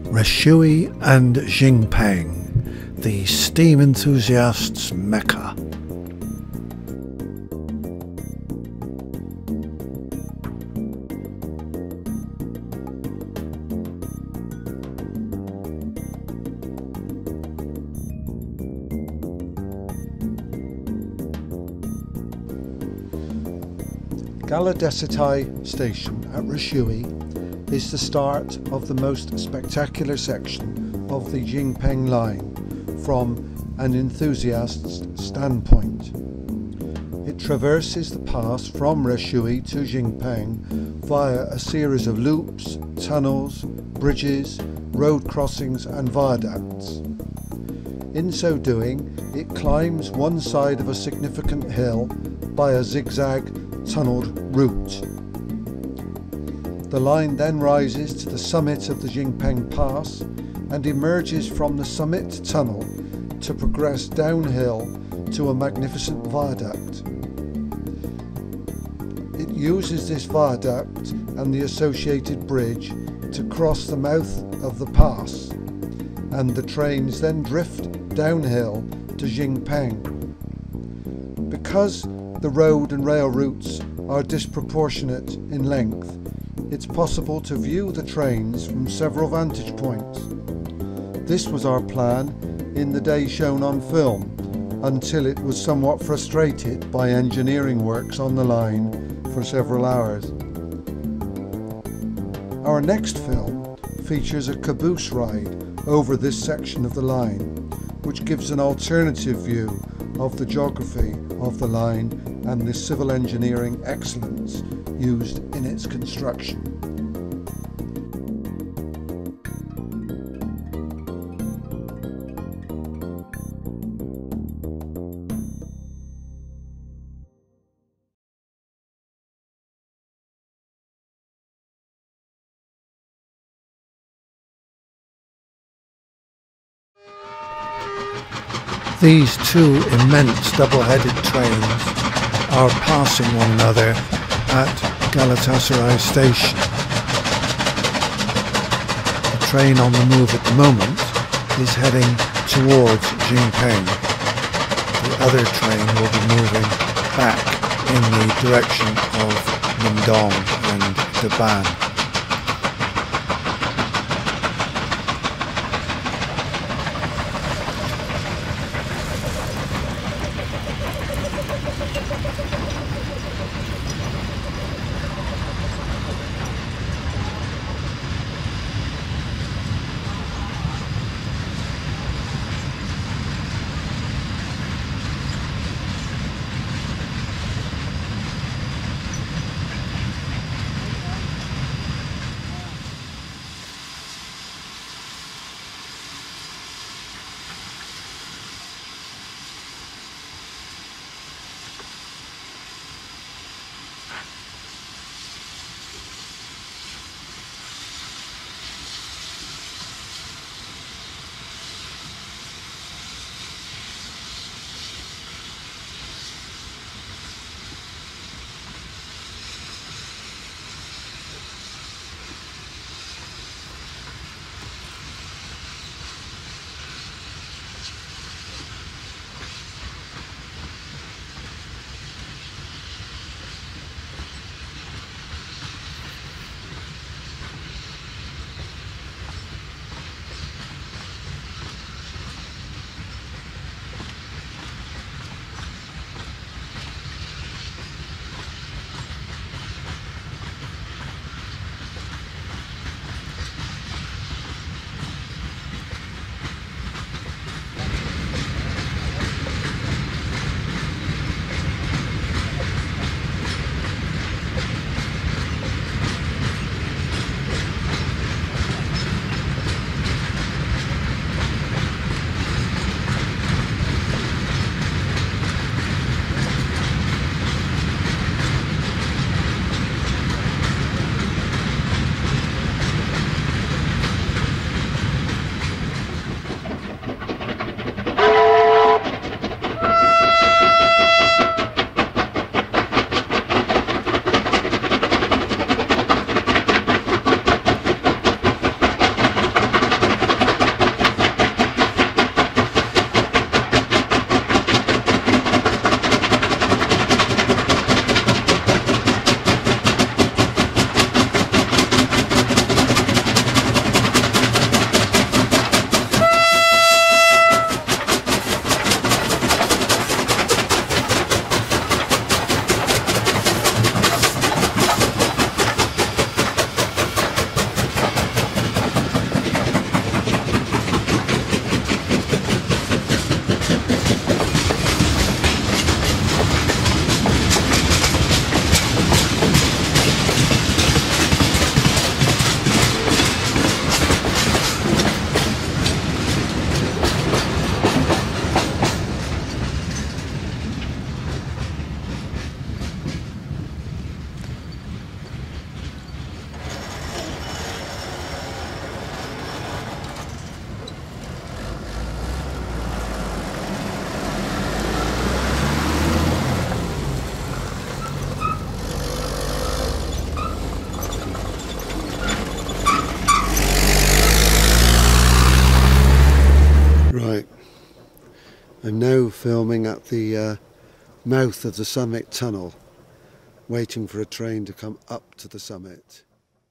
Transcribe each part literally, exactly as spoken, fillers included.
Reshui and Jing Peng, the steam enthusiast's mecca. Galadesitai station at Reshui is the start of the most spectacular section of the Jingpeng line from an enthusiast's standpoint. It traverses the pass from Reshui to Jingpeng via a series of loops, tunnels, bridges, road crossings and viaducts. In so doing, it climbs one side of a significant hill by a zigzag tunnelled route. The line then rises to the summit of the Jingpeng Pass and emerges from the summit tunnel to progress downhill to a magnificent viaduct. It uses this viaduct and the associated bridge to cross the mouth of the pass, and the trains then drift downhill to Jingpeng. Because the road and rail routes are disproportionate in length, it's possible to view the trains from several vantage points. This was our plan in the day shown on film, until it was somewhat frustrated by engineering works on the line for several hours. Our next film features a caboose ride over this section of the line, which gives an alternative view of the geography of the line and the civil engineering excellence used in its construction. These two immense double-headed trains are passing one another at Galatasaray station. The train on the move at the moment is heading towards Jingpeng. The other train will be moving back in the direction of Mindong and Daban. I'm now filming at the uh, mouth of the summit tunnel, waiting for a train to come up to the summit.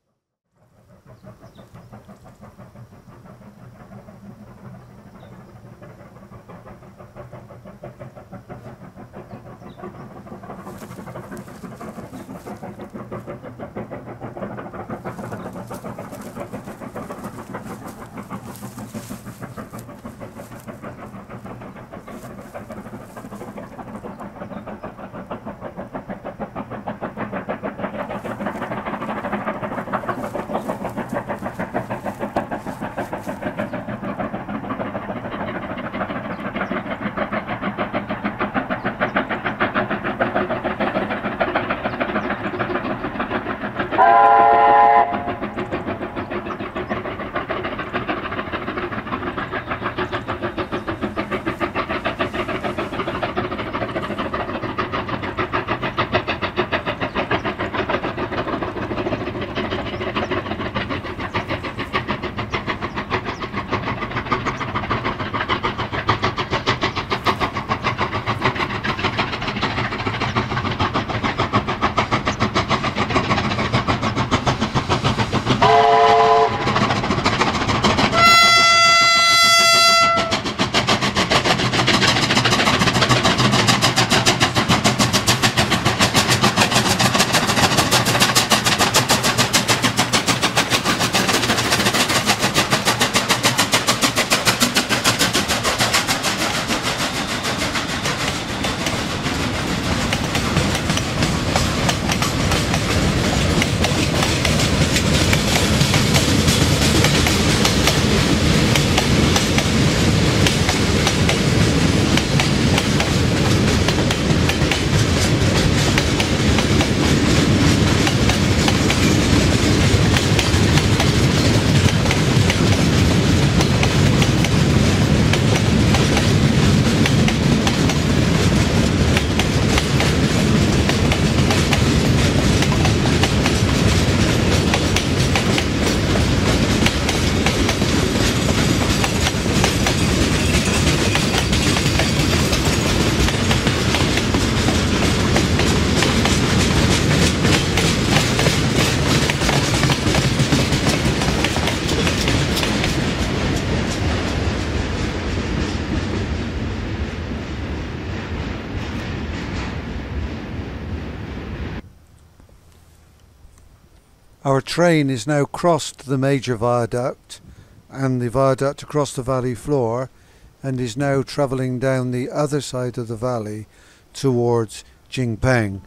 Our train is now crossed the major viaduct and the viaduct across the valley floor, and is now travelling down the other side of the valley towards Jingpeng,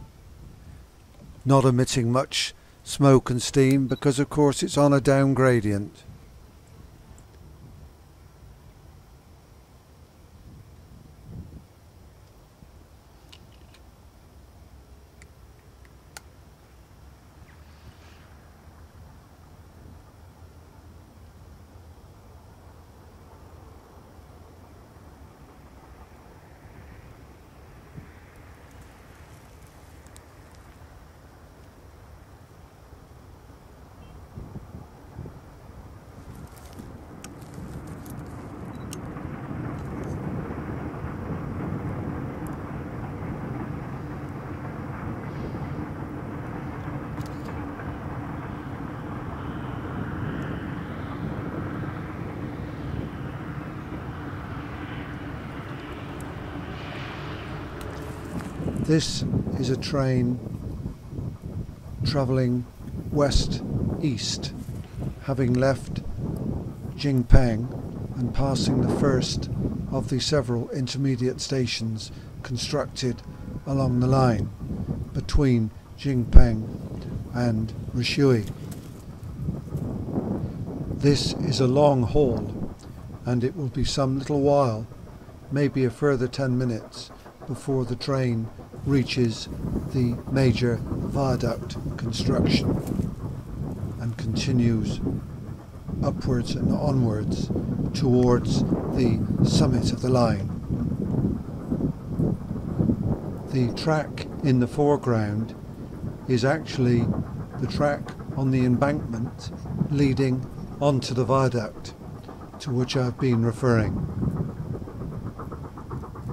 not emitting much smoke and steam because of course it's on a down gradient. This is a train travelling west-east, having left Jingpeng and passing the first of the several intermediate stations constructed along the line between Jingpeng and Reshui. This is a long haul, and it will be some little while, maybe a further ten minutes, before the train reaches the major viaduct construction and continues upwards and onwards towards the summit of the line. The track in the foreground is actually the track on the embankment leading onto the viaduct to which I've been referring.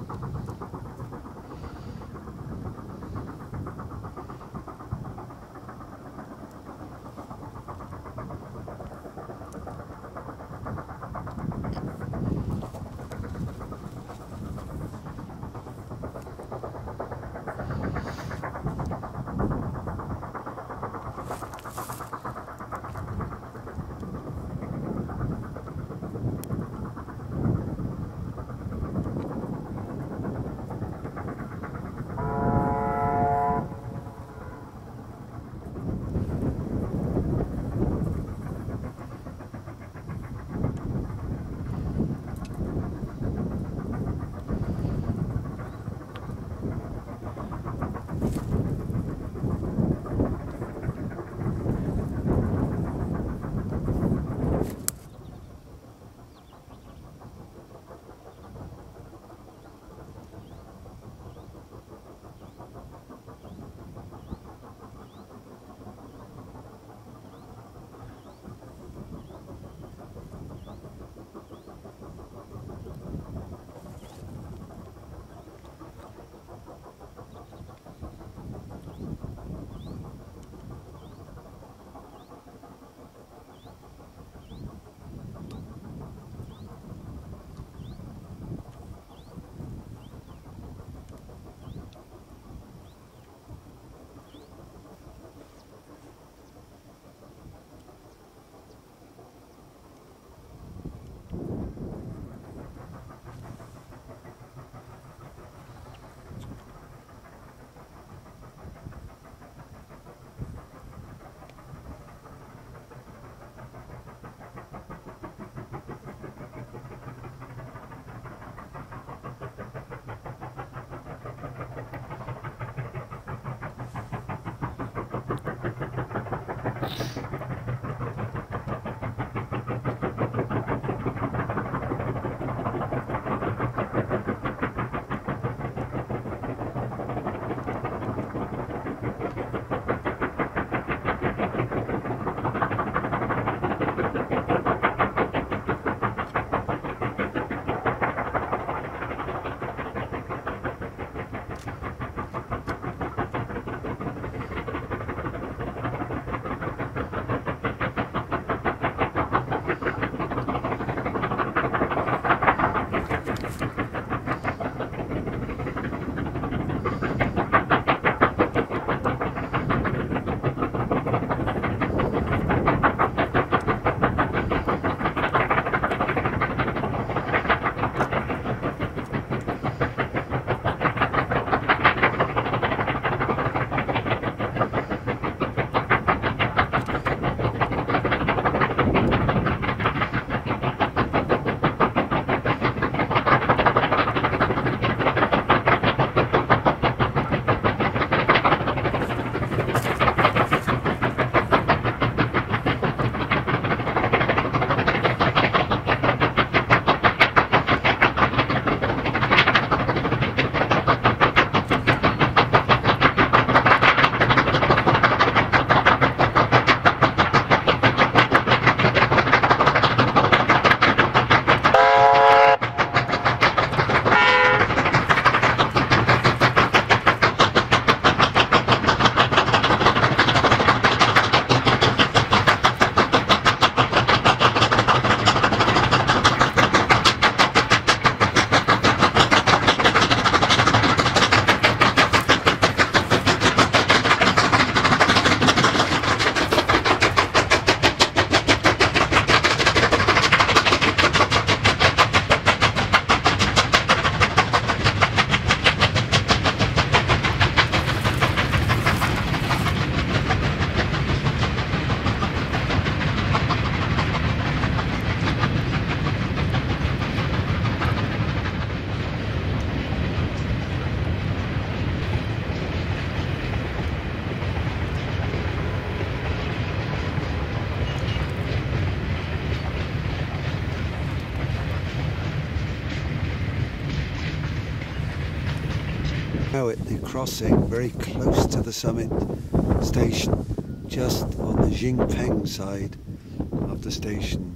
Now at the crossing, very close to the summit station, just on the Jingpeng side of the station.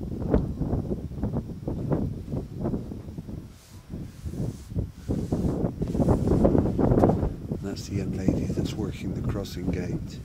And that's the young lady that's working the crossing gate.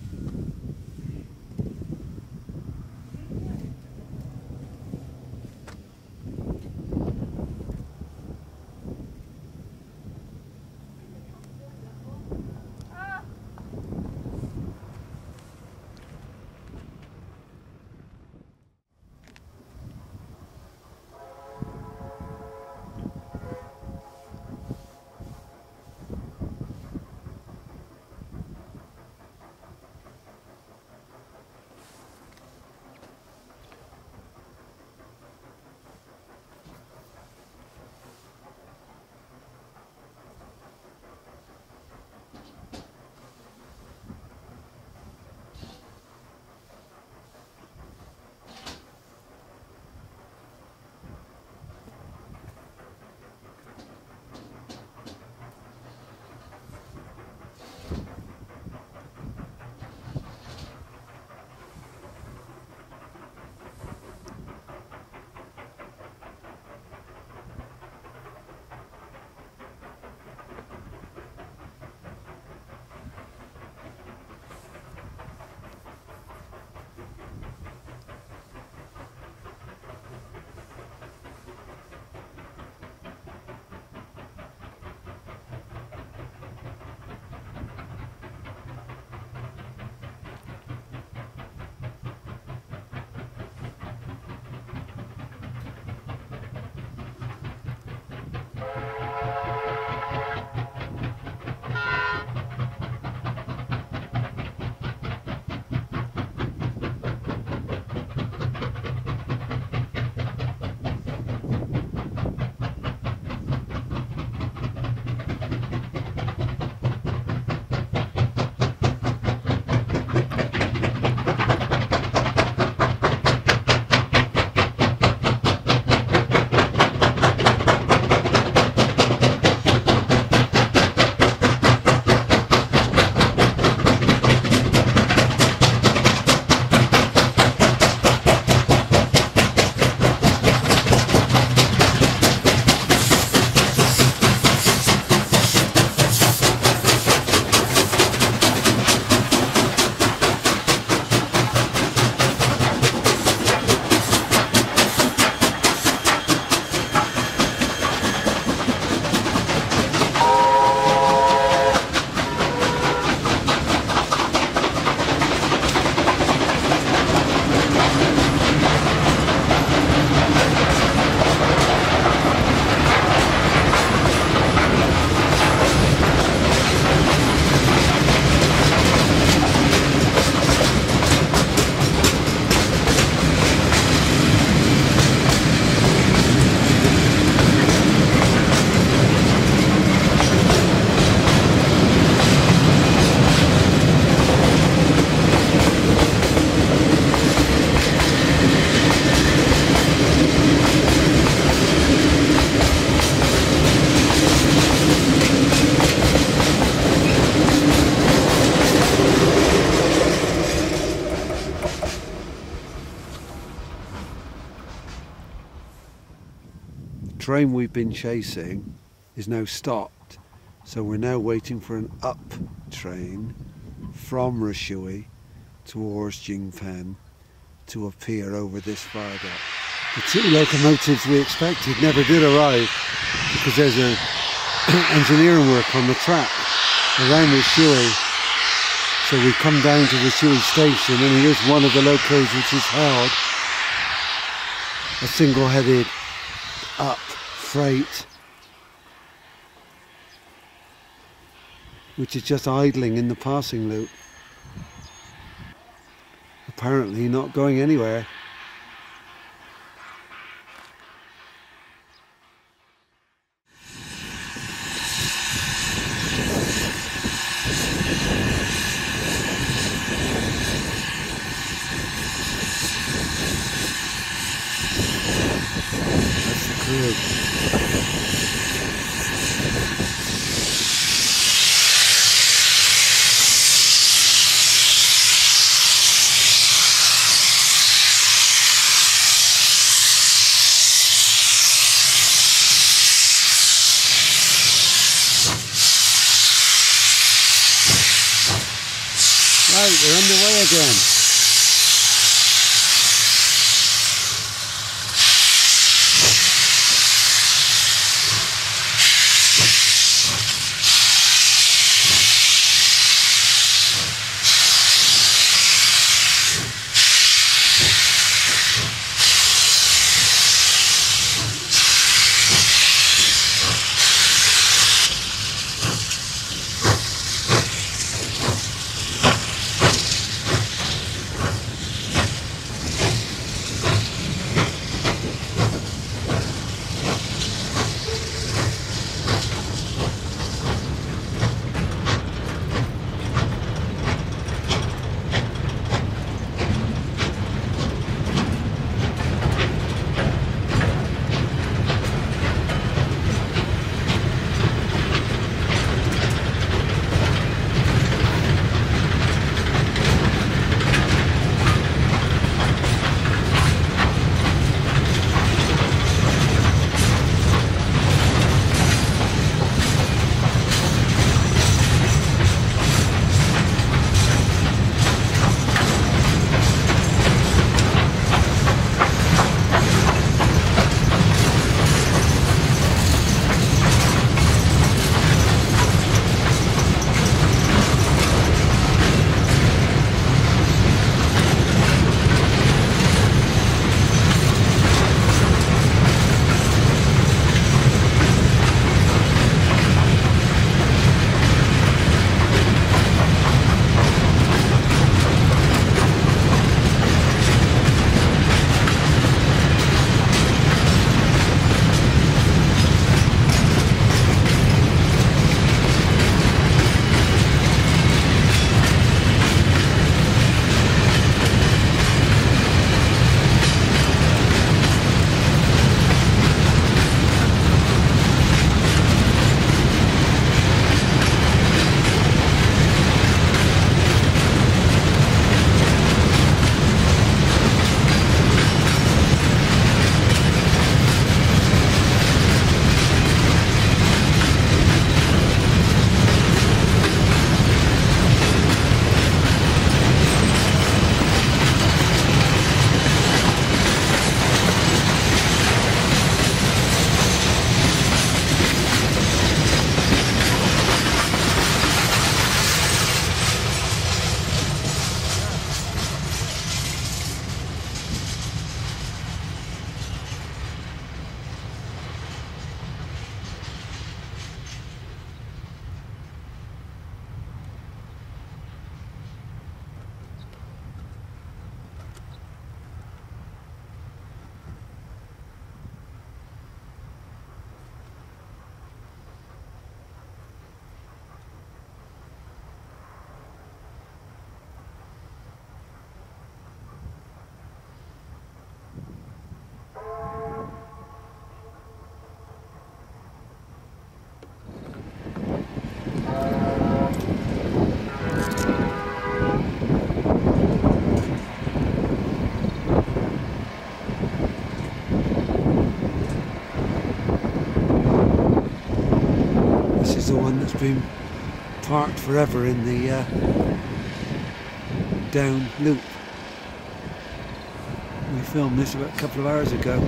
train we've been chasing is now stopped, so we're now waiting for an up train from Reshui towards Jingpeng to appear over this viaduct. The two locomotives we expected never did arrive because there's a engineering work on the track around Reshui. So we come down to Reshui station, and here's one of the locos which is held, a single-headed up freight, which is just idling in the passing loop, apparently not going anywhere. That's the crew. we're underway again. Been parked forever in the uh, down loop. We filmed this about a couple of hours ago.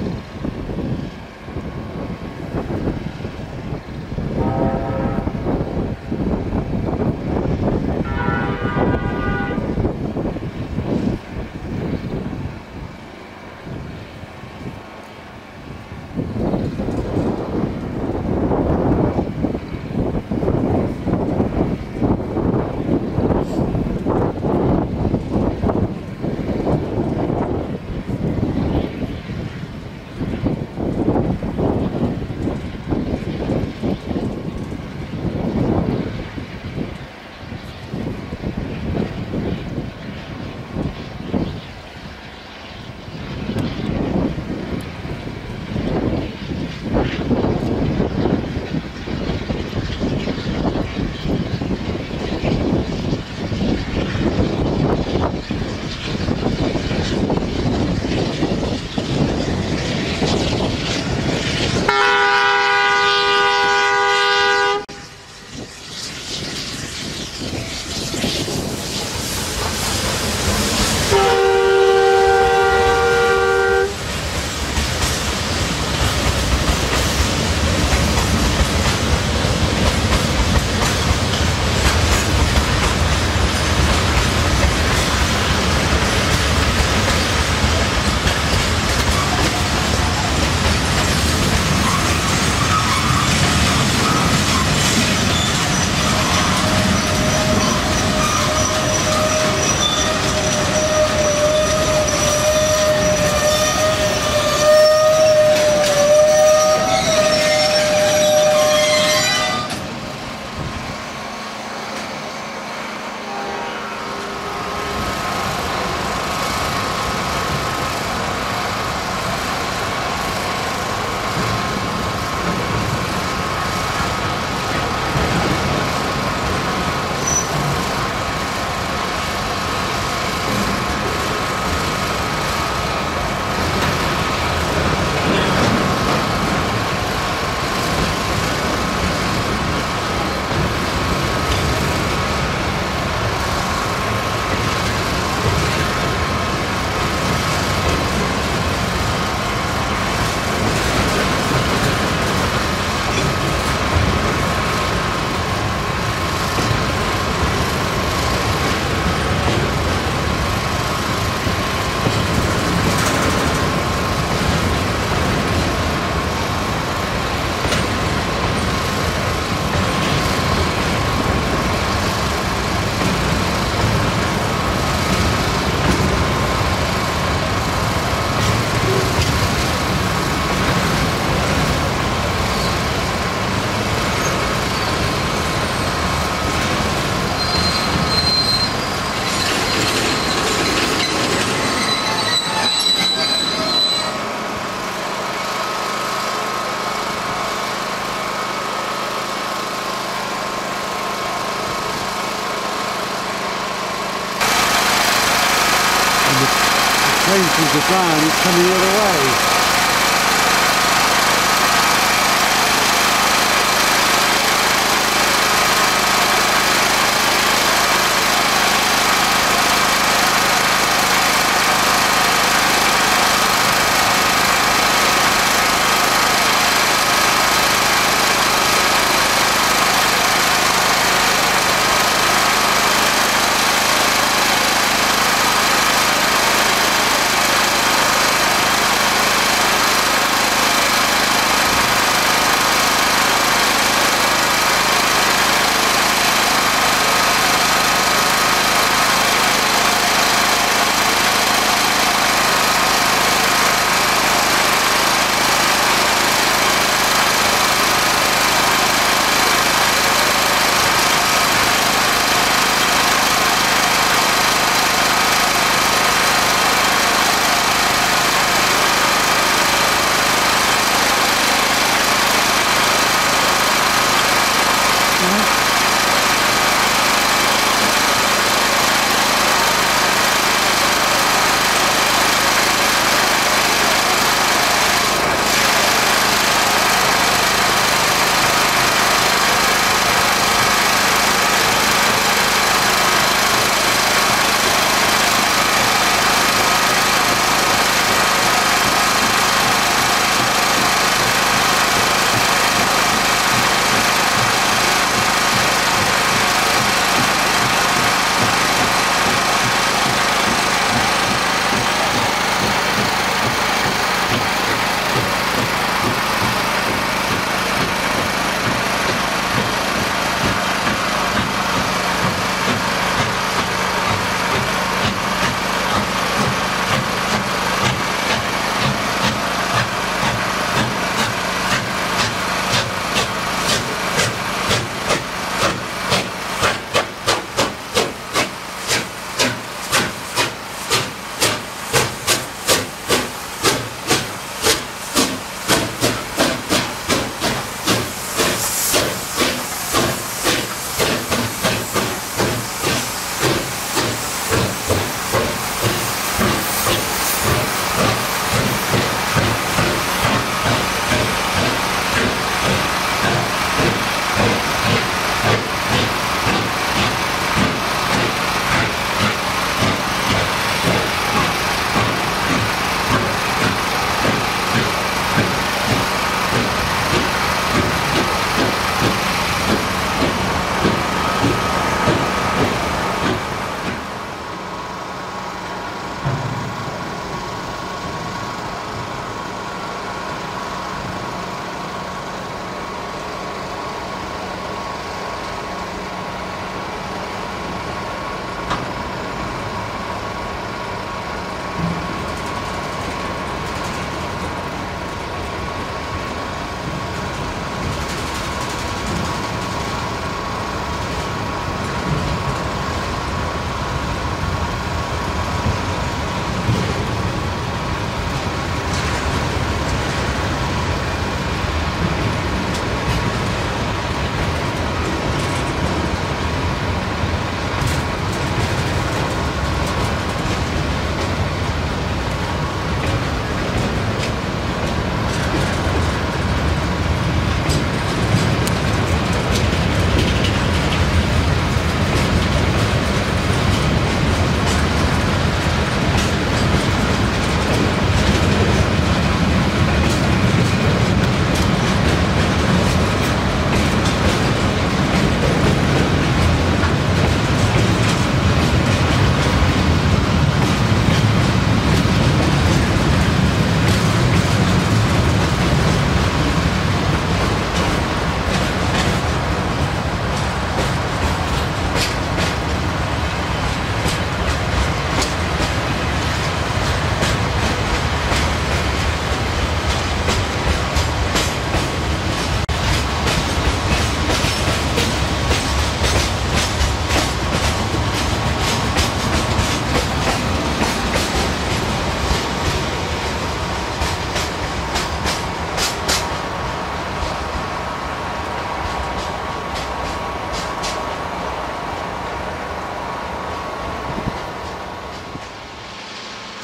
There's a van, it's coming the other way.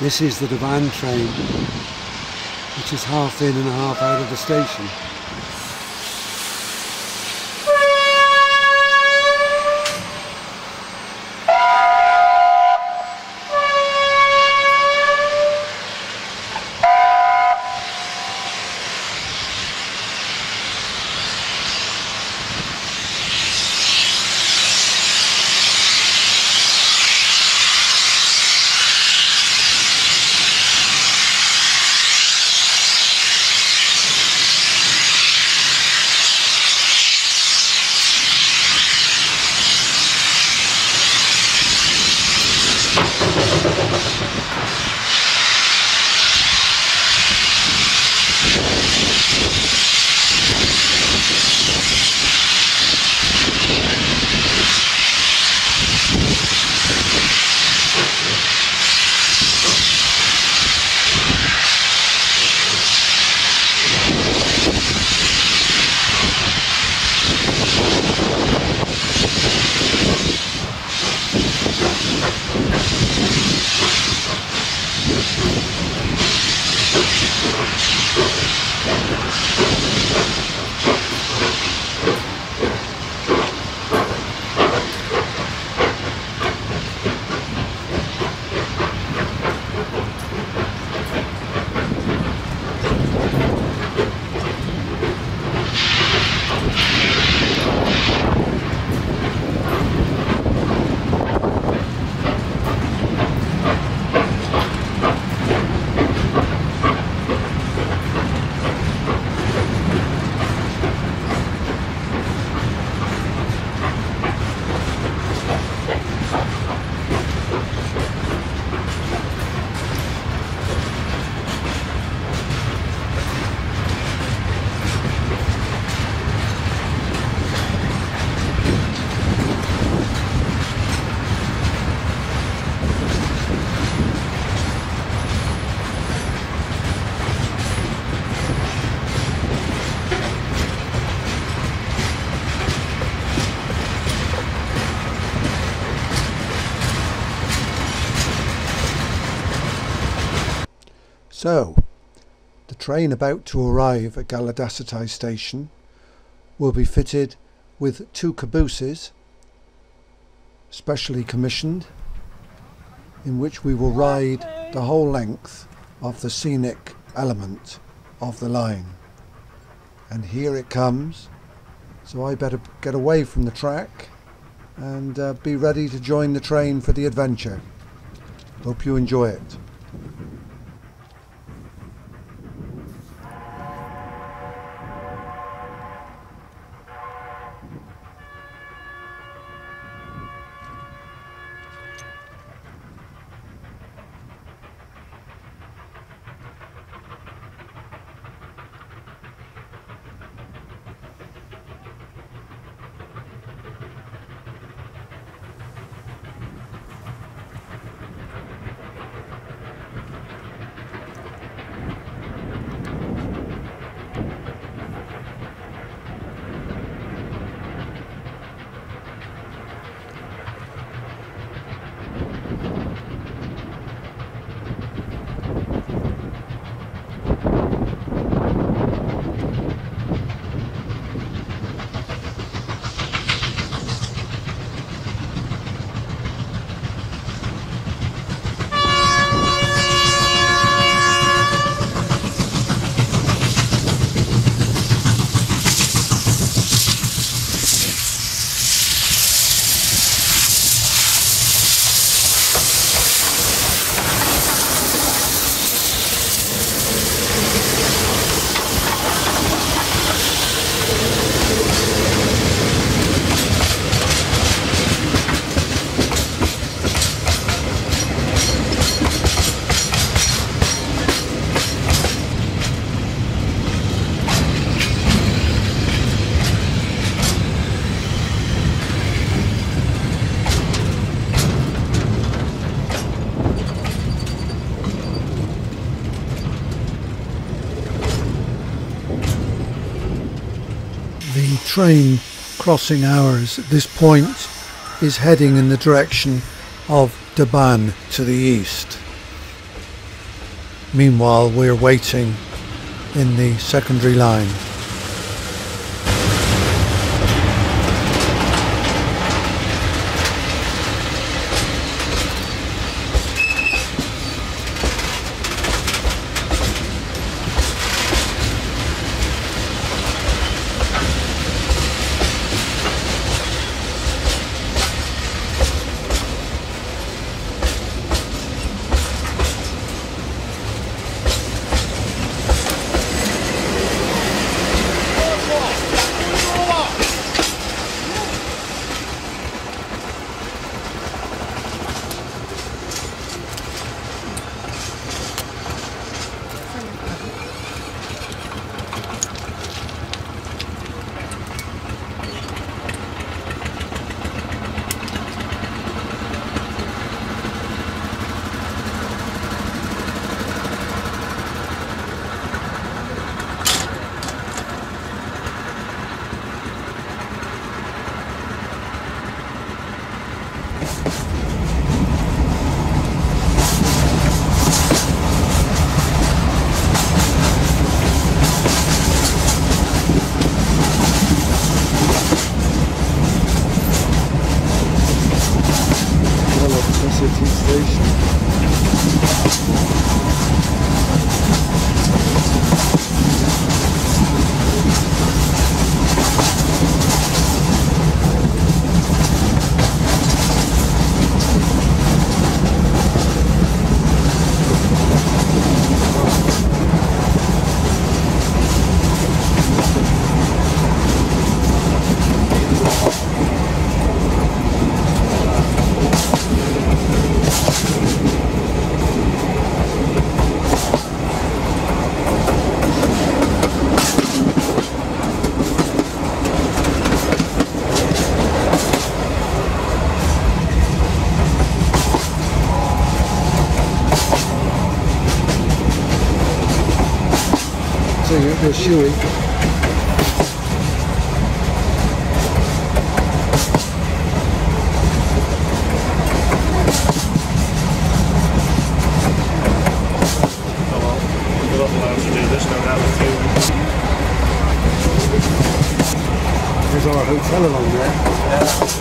This is the Daban train, which is half in and half out of the station. So, the train about to arrive at Galadasatai station will be fitted with two cabooses, specially commissioned, in which we will ride the whole length of the scenic element of the line. And here it comes, so I better get away from the track and uh, be ready to join the train for the adventure. Hope you enjoy it. The train crossing ours at this point is heading in the direction of Daban to the east. Meanwhile, we're waiting in the secondary line. City station. So you're at Reshui. There's our hotel along there. Yeah.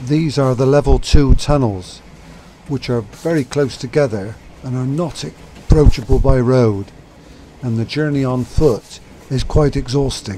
these are the level two tunnels, which are very close together and are not approachable by road, and the journey on foot is quite exhausting.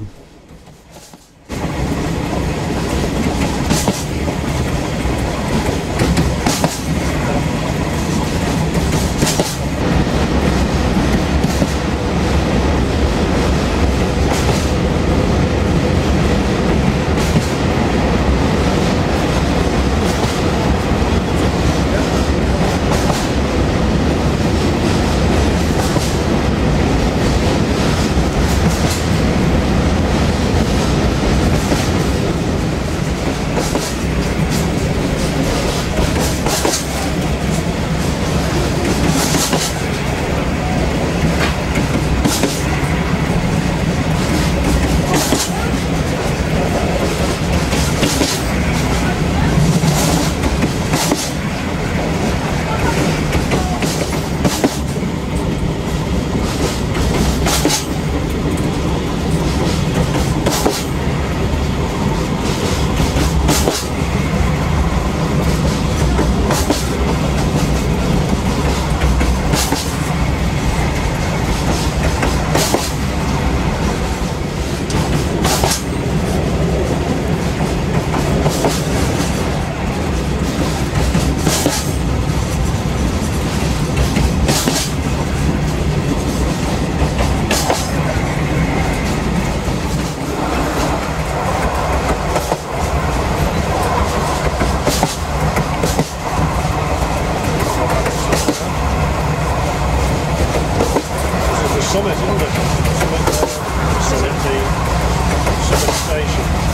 Summit, isn't it? Summit, uh, Summit, the Summit station.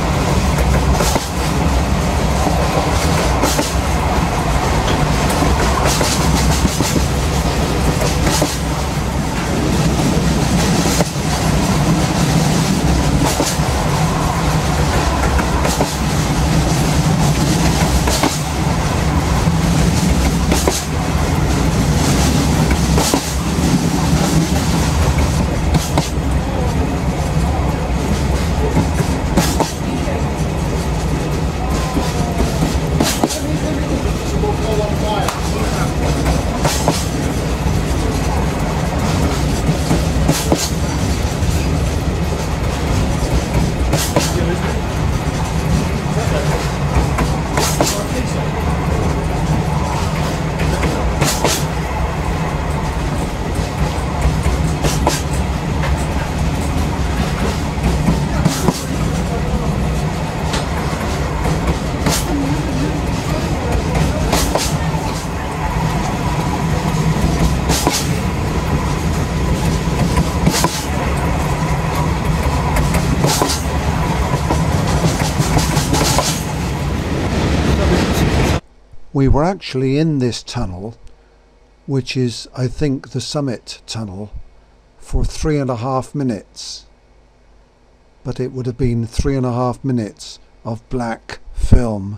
We were actually in this tunnel, which is, I think, the Summit tunnel, for three and a half minutes. But it would have been three and a half minutes of black film.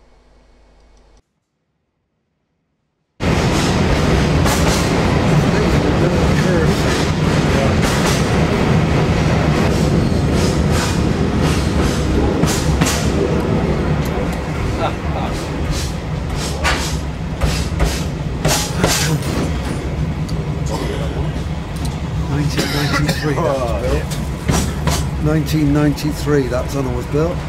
nineteen ninety-three, that was built. nineteen ninety-three that tunnel was built.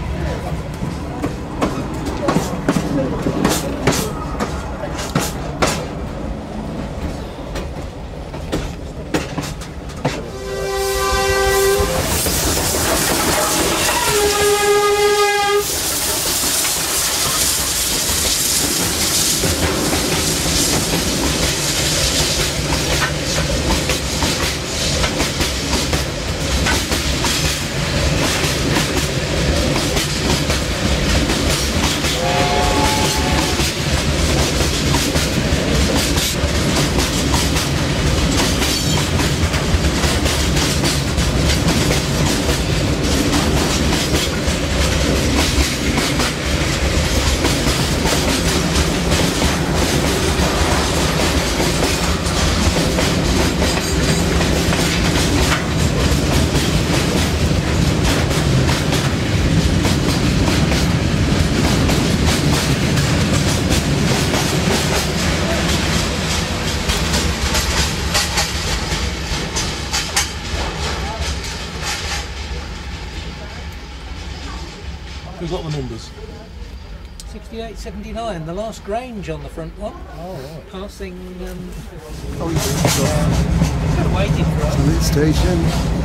we got the numbers? sixty-eight, seventy-nine, the last Grange on the front one. Oh, right. Passing. Um, Oh, you kind of waiting for us. Summit station.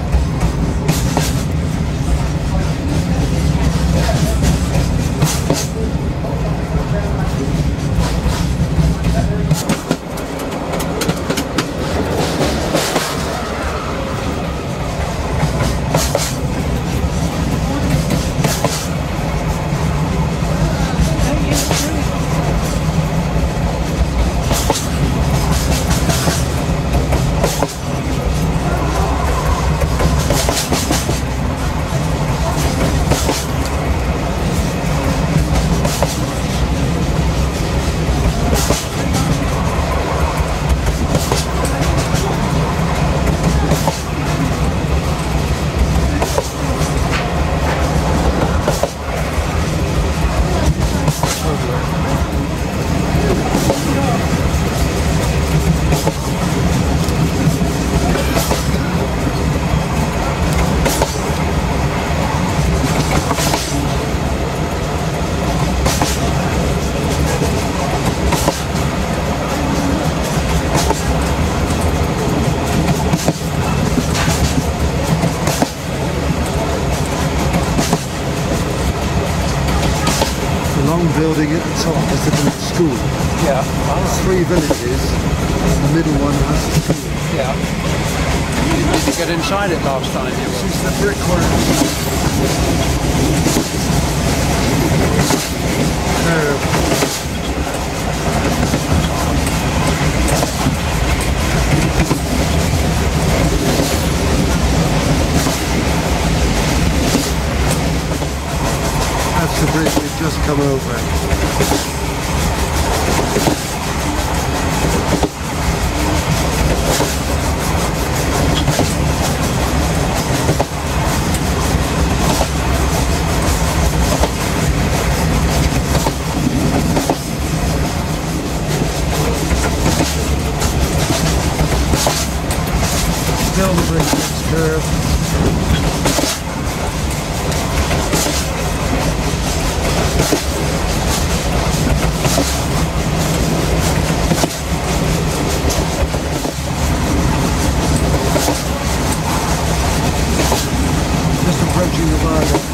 Building at the top is the village school. Yeah. There's three villages, and the middle one has a school. Yeah. Did you get inside it last time? This is the brickwork. Curve. That's the bridge we've just come over. Still the bridge next curve. Approaching the viaduct.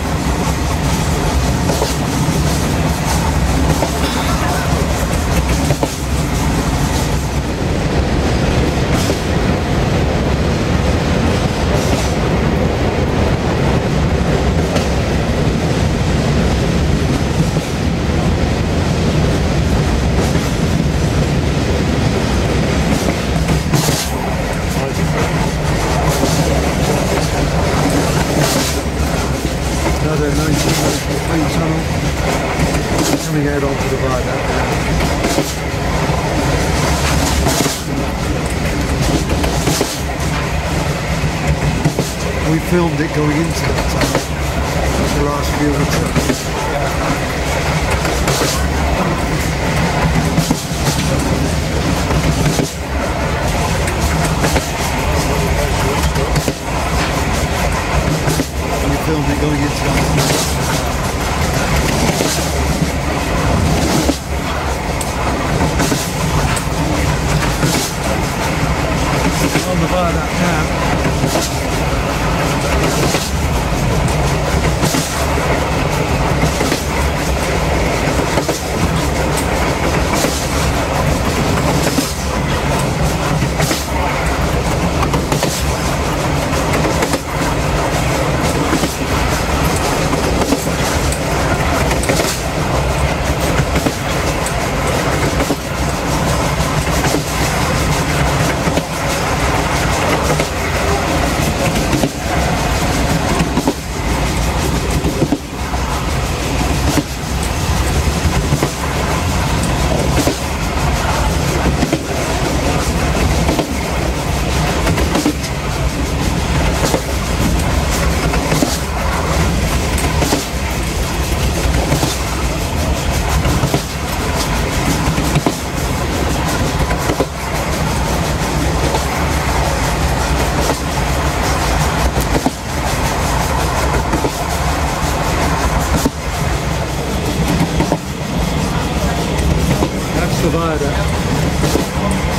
Another nineteen ninety-three tunnel coming out onto the viaduct now. We filmed it going into the tunnel. That's the last view we took. Filmed it going into the on the viaduct now. across the viaduct.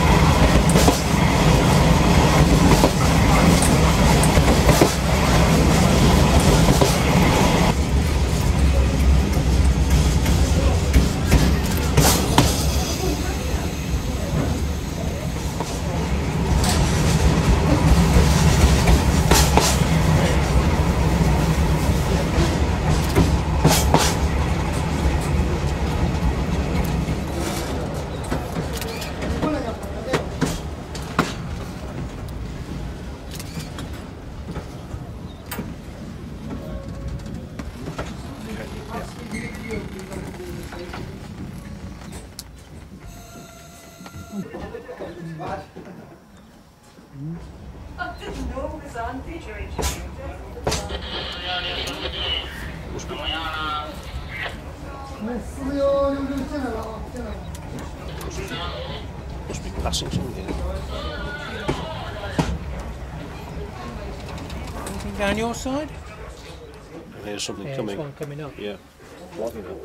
Must be passing some here. Anything down your side? Here's something Yeah, coming. there's one coming up. Yeah. Logging up.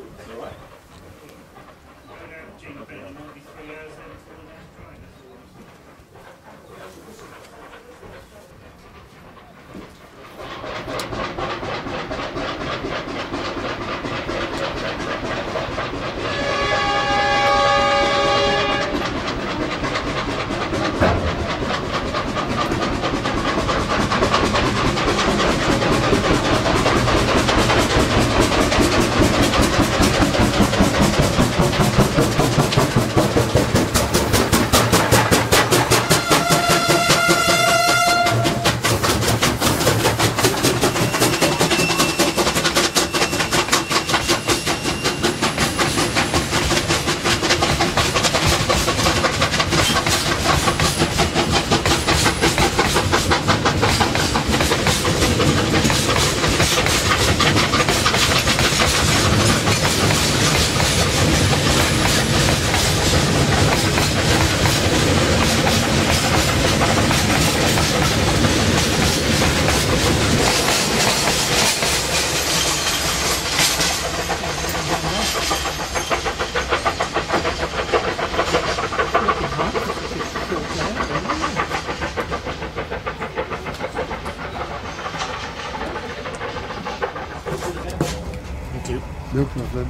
No problem.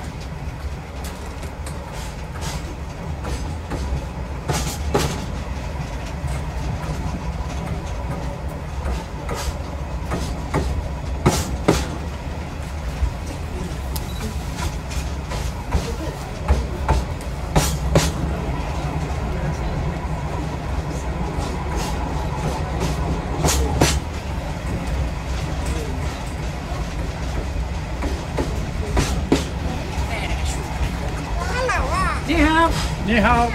Ni hao.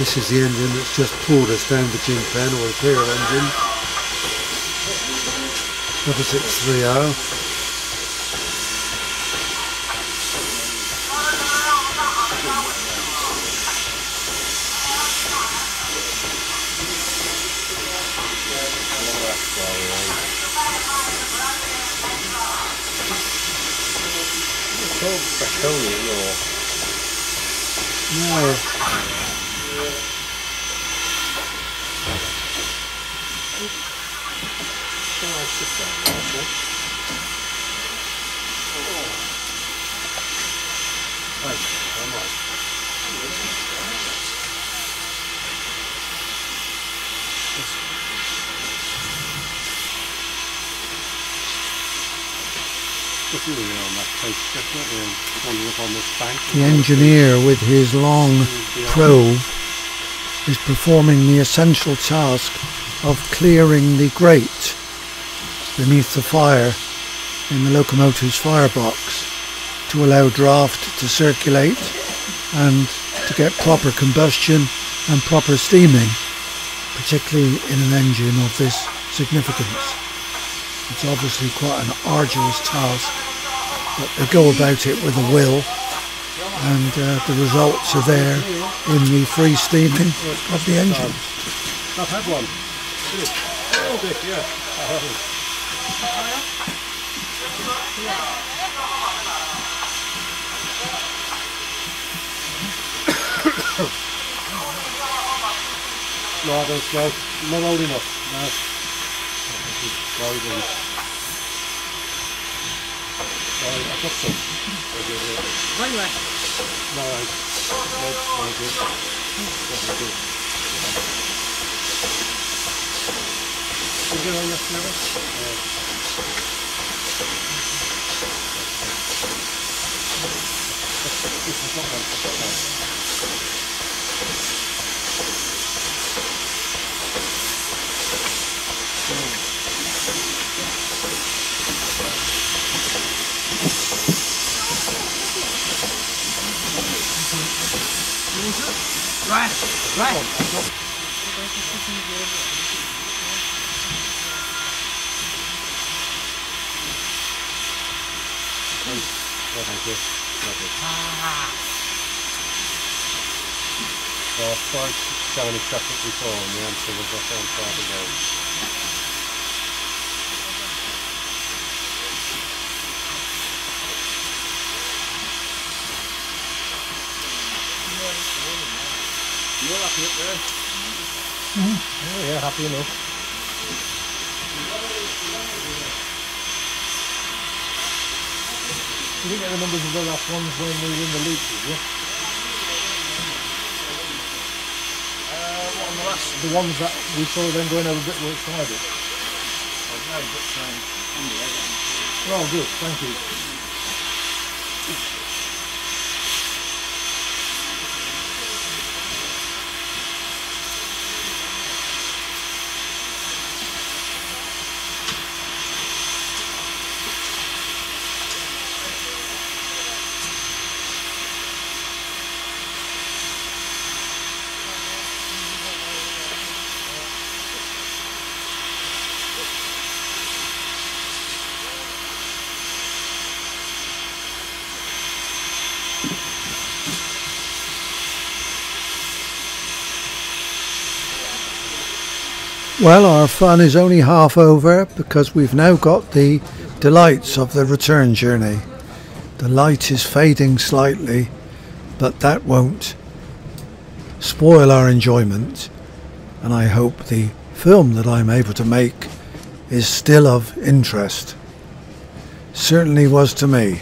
This is the engine that's just pulled us down to Jingpeng, or the clear engine. double six three zero. No. The engineer with his long probe is performing the essential task of clearing the grate beneath the fire in the locomotive's firebox to allow draft to circulate and to get proper combustion and proper steaming, particularly in an engine of this significance. It's obviously quite an arduous task, but they go about it with a will, and uh, the results are there in the free steaming of the engine. I've had one. Oh, this, yeah. I haven't. No, I don't go. Not old enough. No. I've got some. Right, right. No, no, no good. Not good. You get on your service? This is not one. I've got one. Right, right. No, thank you. Lovely. So I tried showing any traffic before, and the answer was I can't try to go. You're happy up there? Mm-hmm. Oh yeah, happy enough. You didn't get the numbers of the last ones when we were in the league, did you? Uh, what on the last? The ones that we saw them going over a bit were excited. Oh, no, but um, anyway. Oh good, thank you. Well, our fun is only half over because we've now got the delights of the return journey. The light is fading slightly, but that won't spoil our enjoyment, and I hope the film that I'm able to make is still of interest. Certainly was to me.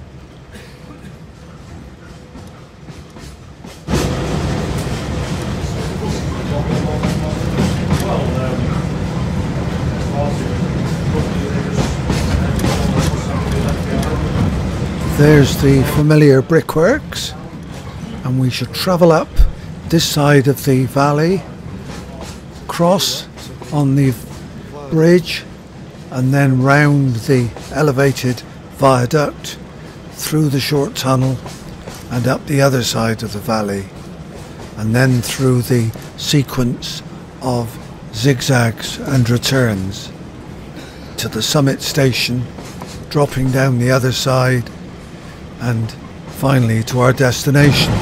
There's the familiar brickworks, and we should travel up this side of the valley, cross on the bridge, and then round the elevated viaduct through the short tunnel and up the other side of the valley. and then through the sequence of zigzags and returns to the summit station, dropping down the other side, and finally to our destination.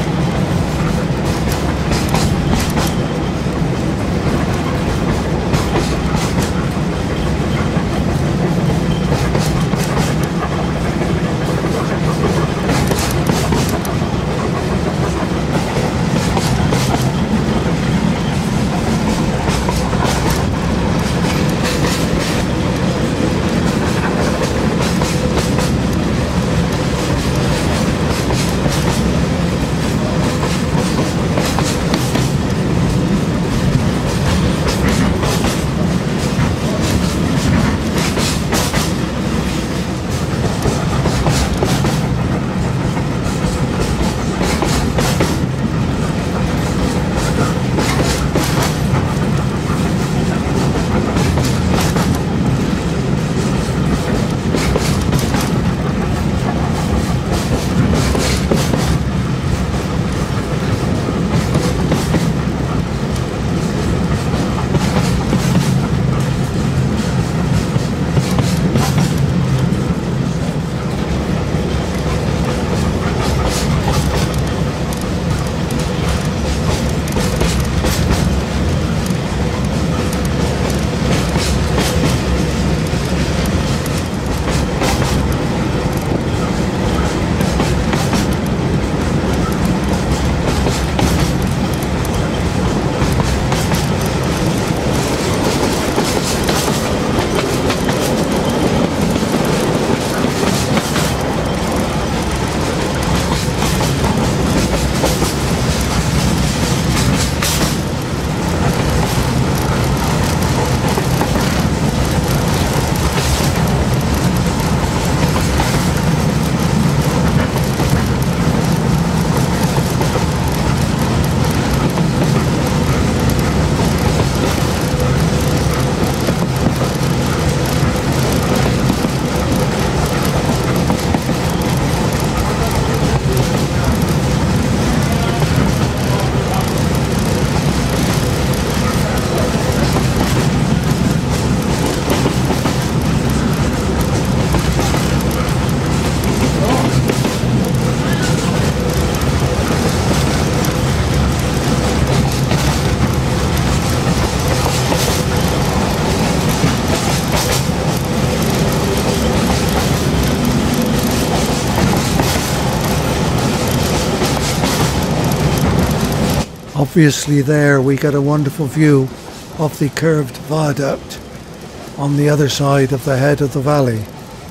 Obviously there we get a wonderful view of the curved viaduct on the other side of the head of the valley.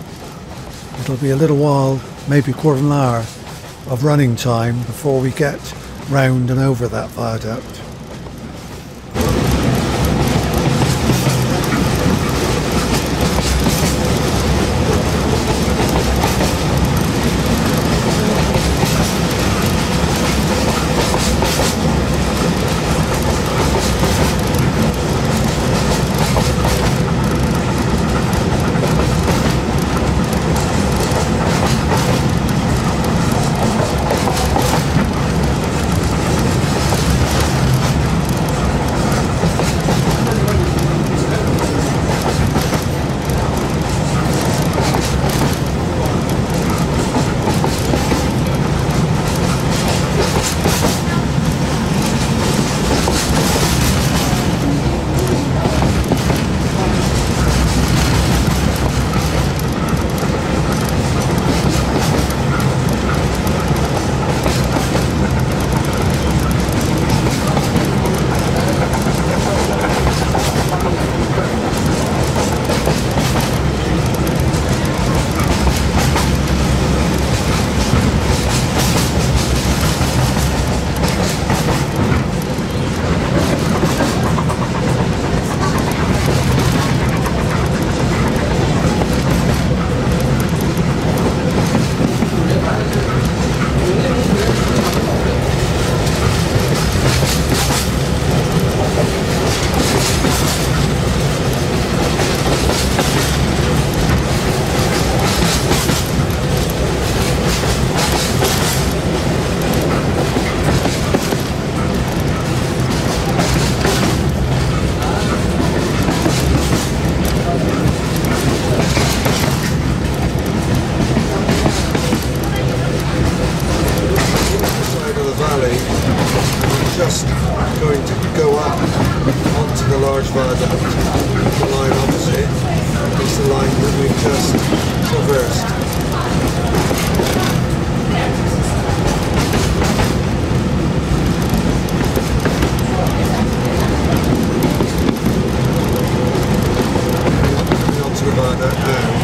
It'll be a little while, maybe quarter of an hour of running time before we get round and over that viaduct. go up onto the large viaduct. The line opposite is the line that we've just traversed. Coming onto the viaduct now.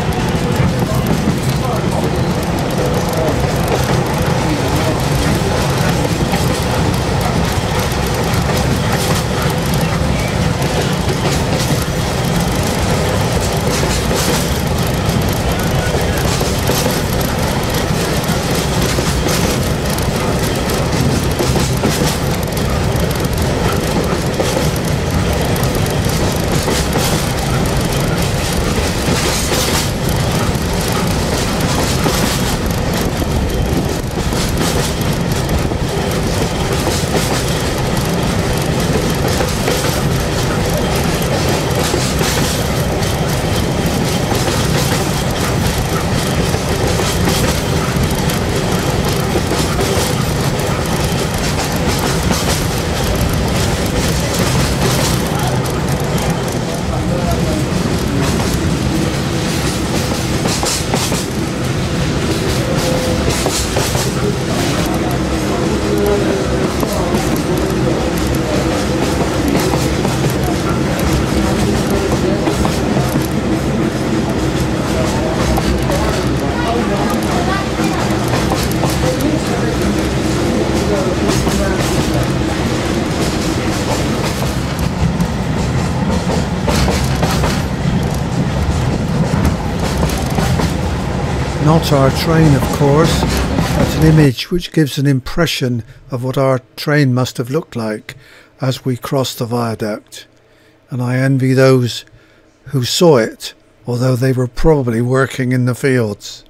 Not our train, of course, but an image which gives an impression of what our train must have looked like as we crossed the viaduct. And I envy those who saw it, although they were probably working in the fields.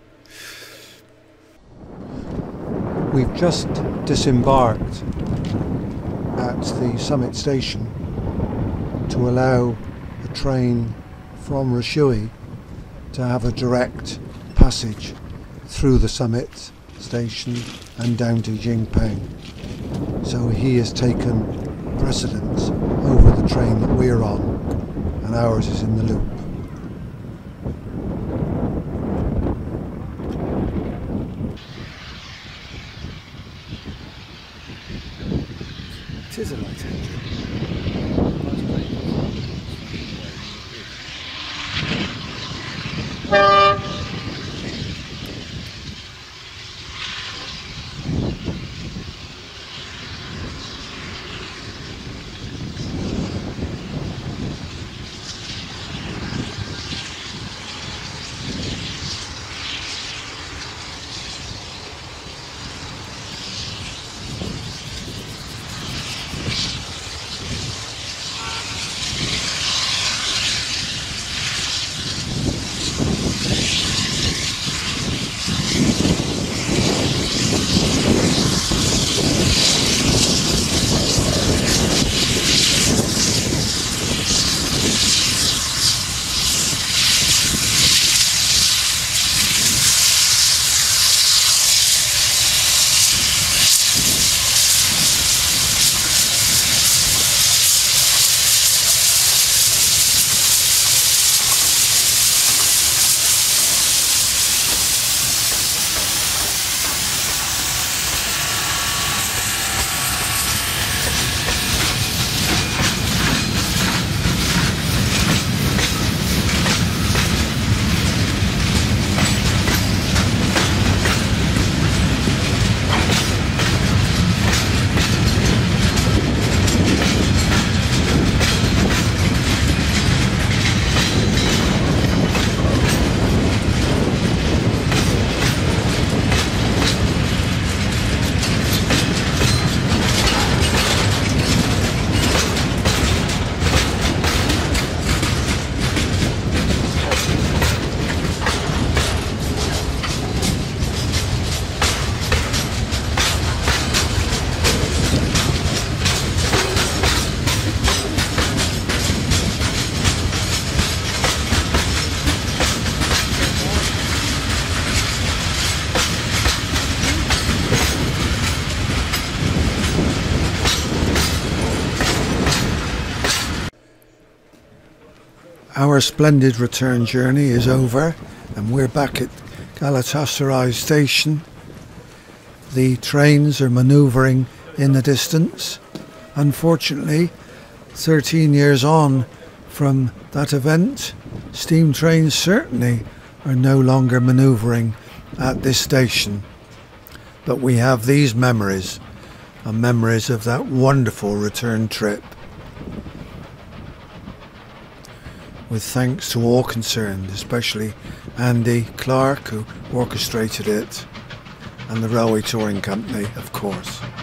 We've just disembarked at the summit station to allow the train from Reshui to have a direct passage through the summit station and down to Jingpeng. So he has taken precedence over the train that we're on, and ours is in the loop. It is a light engine. Our splendid return journey is over and we're back at Galatasaray station. The trains are manoeuvring in the distance. Unfortunately, thirteen years on from that event, steam trains certainly are no longer manoeuvring at this station. But we have these memories, and memories of that wonderful return trip. With thanks to all concerned, especially Andy Clark, who orchestrated it, and the Railway Touring Company, of course.